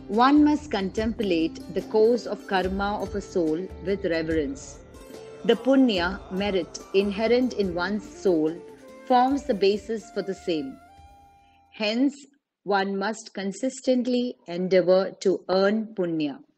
One must contemplate the course of karma of a soul with reverence. The punya, merit, inherent in one's soul, forms the basis for the same. Hence, one must consistently endeavor to earn punya.